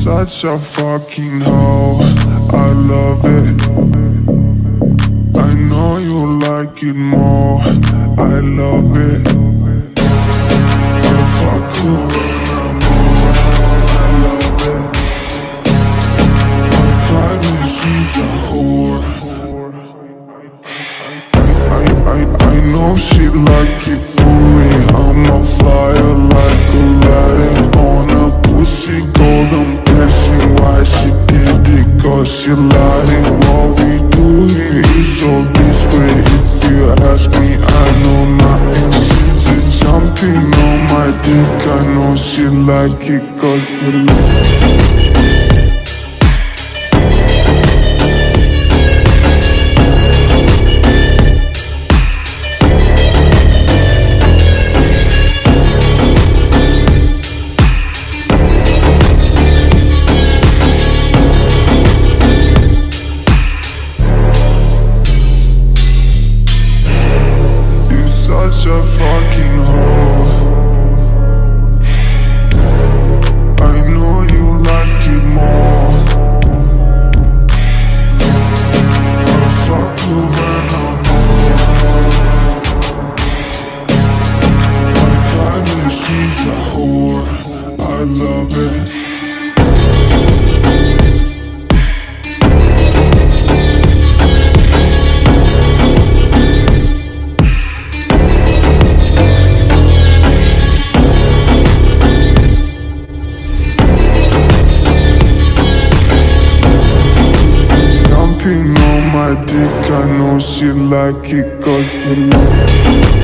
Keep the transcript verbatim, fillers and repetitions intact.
such a fucking hoe, I love it. I know you like it more, I love it. I fuck you when I'm bored, I love it. My private, she's a whore. I, I, I know she like it for me. I'm a flyer like Aladdin on a pussy golden blessing. Why she did it? Cause she lied. And what we do here is all discreet. If you ask me, I know nothing. She just jumping on my dick. I know she like it cause she lied. Such a fucking hoe. I know you like it more. I fuck you when I'm bored. My private, she's a whore, I love it. On my dick, I know she like it cause she like it.